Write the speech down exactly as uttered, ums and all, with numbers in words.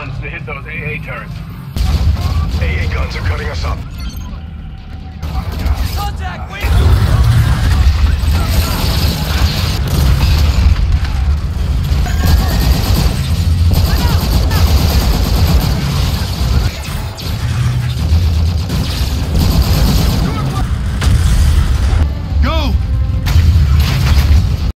guns to hit those A A turrets. A A guns are cutting us up.